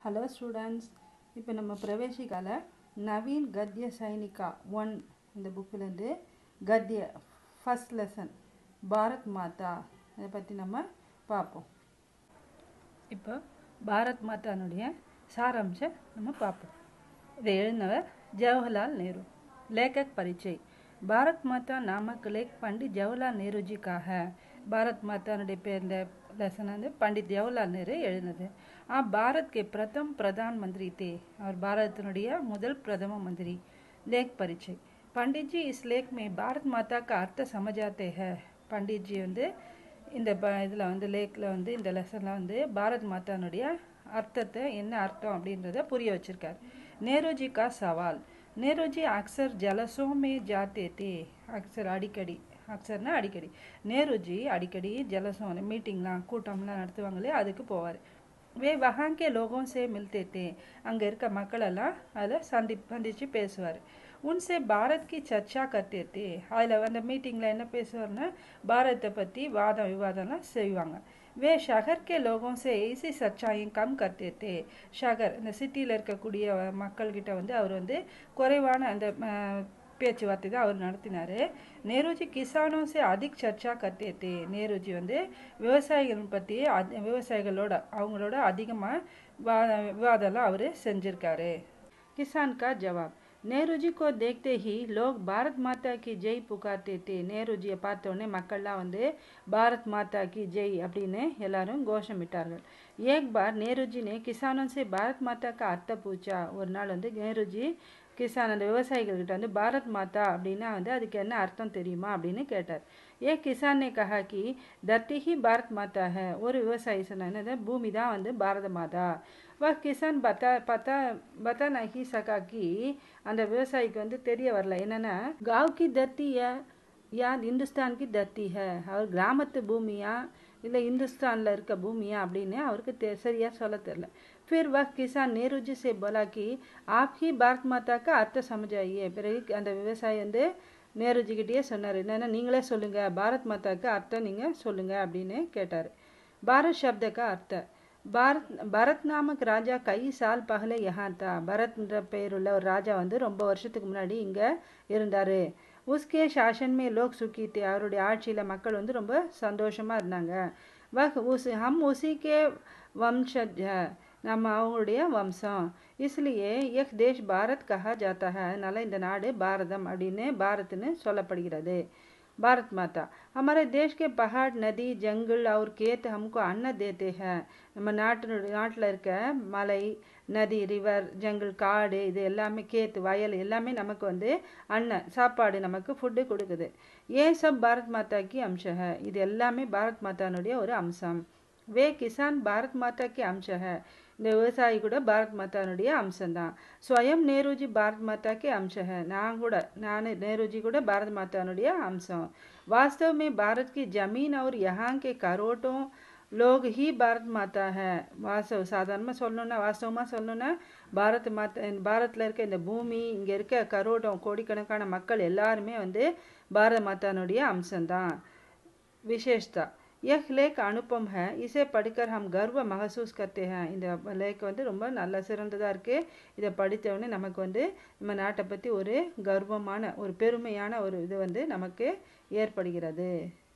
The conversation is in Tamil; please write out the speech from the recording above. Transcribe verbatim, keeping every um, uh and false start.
Hello students, இப்போ நம்ம பிரவேசிக்கால நவீன் கத்ய சைனிகா ஒன் இந்த புக்கிலேருந்து கத்ய ஃபர்ஸ்ட் லெசன் பாரத் மாதா இதை பற்றி நம்ம பார்ப்போம். இப்போ பாரத் மாதானுடைய சாராம்சம் நம்ம பார்ப்போம். இதை எழுதினவர் जवाहरलाल नेहरू. लेखक परिचय. भारत माता नामक लेख पंडित जवाहरलाल नेहरू जी का है. भारत माता पेर लेसन पंडित जवाहरलाल नेहरू எழுதினது. आप भारत के प्रथम प्रधानमंत्री थे और भारत मुदल प्रथम मंत्री. लेख परिचय. पंडित जी इस लेख में भारत माता का अर्थ समझाते हैं. पंडित जी வந்து இந்த இதில் வந்து லேக்கில் வந்து இந்த லெசனில் வந்து பாரத் மாதானுடைய அர்த்தத்தை என்ன அர்த்தம் அப்படின்றத புரிய வச்சிருக்கார். नेहरू जी का सवाल. नेहरू जी अक्सर जलसों में जाते थे. अक्सर अடிக்கடி அக்சர்னா அடிக்கடி. नेहरू जी அடிக்கடி ஜலசோं மீட்டிங்லாம் கூட்டம்லாம் நடத்துவாங்களே அதுக்கு போவார். वे वहाँ के लोगों से मिलते थे. அங்கே இருக்க மக்களெல்லாம் அதில் சந்தி சந்தித்து பேசுவார். उनसे भारत की चर्चा करते थे. அதில் அந்த மீட்டிங்கில் என்ன பேசுவார்னா பாரத்தை பற்றி வாதம் விவாதம்லாம் செய்வாங்க. वे शहर के लोगों से ऐसी सच्चाई कम करते थे. शहर இந்த சிட்டியில் இருக்கக்கூடிய மக்கள்கிட்ட வந்து அவர் வந்து குறைவான அந்த பேச்சுவார்த்தை தான் அவர் நடத்தினார். நேருஜி கிசானோ சே அதிக் சர்ச்சா கர்த்தே தே. நேருஜி வந்து விவசாயிகள் பற்றி விவசாயிகளோட அவங்களோட அதிகமாக விவாதம்லாம் அவர் செஞ்சுருக்காரு. किसान का जवाब. नेहरू जी को देखते ही लोग भारत माता की जय पुकारते थे. नेहरू जी பார்த்த உடனே மக்கள்லாம் வந்து பாரத் மாதா की जय அப்படின்னு எல்லாரும் கோஷமிட்டார்கள். एक बार नेहरू जी ने किसानों से भारत माता का अर्थ पूछा. ஒரு நாள் வந்து நேரு ஜி கிசான் அந்த விவசாயிகள்கிட்ட வந்து பாரத் மாதா அப்படின்னா வந்து அதுக்கு என்ன அர்த்தம் தெரியுமா அப்படின்னு கேட்டார். ஏ கிசான் ने कहा कि धरती ही भारत माता है. ஒரு விவசாயி சொன்னாங்க பூமி தான் வந்து பாரத மாதா. वह किसान बता पता बता नहीं सका कि அந்த விவசாயிக்கு வந்து தெரிய வரல என்னன்னா गांव की धरती है या हिंदुस्तान की धरती है. அவர் கிராமத்து பூமியா இல்லை இந்துஸ்தானில் இருக்க பூமியா அப்படின்னு அவருக்கு தெ சரியாக சொல்ல தெரியல. फिर वह किसान नेहरू जी से बोला कि आप ही भारत माता का अर्थ समझाइए. பிறகு அந்த விவசாயி வந்து நேருஜிக்கிட்டே சொன்னார் என்னென்னா நீங்களே சொல்லுங்கள் பாரத் மாதாக்கு அர்த்தம் நீங்கள் சொல்லுங்கள் அப்படின்னு கேட்டார். பாரத் शब्द का अर्थ. भारत भरत नामक राजा कई साल पहले यहाँ था. भरத்ன்ற பெயருள்ள ஒரு ராஜா வந்து ரொம்ப வருஷத்துக்கு முன்னாடி இங்கே இருந்தார். உஸ்கே शासन में लोग सुखी थे. அவருடைய ஆட்சியில் மக்கள் வந்து ரொம்ப சந்தோஷமாக இருந்தாங்க. वह उस हम उसी के वंशज है. நம்ம அவங்களுடைய வம்சம். इसलिए यह देश भारत कहा जाता है. அதனால் இந்த நாடு பாரதம் அப்படின்னு பாரத்னு சொல்லப்படுகிறது. भारत माता. हमारे देश के पहाड़ नदी जंगल और खेत हमको अन्न देते हैं. நம்ம நாட்டு நாட்டில் இருக்க மலை நதி ரிவர் ஜங்கல் காடு இது எல்லாமே கேத்து வயல் எல்லாமே நமக்கு வந்து அன்ன சாப்பாடு நமக்கு ஃபுட்டு கொடுக்குது. ஏன் சப் பாரத் மாதா கி அம்ச है. இது எல்லாமே பாரத் மாதானுடைய ஒரு அம்சம். வே கிசான் பாரத் மாதா கி அம்ச है. இந்த விவசாயி கூட பாரத் மாதானுடைய அம்சம்தான். ஸ்வயம் நேருஜி பாரத் மாதா கே அம்ச है. நான் கூட நான் நேருஜி கூட பாரத் மாதானுடைய அம்சம். वास्तव में भारत की जमीन और यहाँ के करोड़ों लोग ही भारत माता है. வாஸ்தவ சாதாரணமாக சொல்லணும்னா வாஸ்தவமாக சொல்லணும்னா பாரத் மாதா பாரத்தில் இருக்க இந்த பூமி இங்கே இருக்க கரோடம் கோடிக்கணக்கான மக்கள் எல்லாருமே வந்து பாரத மாதானுடைய அம்சம்தான். விசேஷதா. यह लेख अनुपम है. इसे पढ़कर हम गर्व महसूस करते हैं. இந்த லேக் வந்து ரொம்ப நல்ல சிறந்ததாக இருக்குது. இதை படித்தவொடனே நமக்கு வந்து நம்ம நாட்டை பற்றி ஒரு கர்வமான ஒரு பெருமையான ஒரு இது வந்து நமக்கு ஏற்படுகிறது.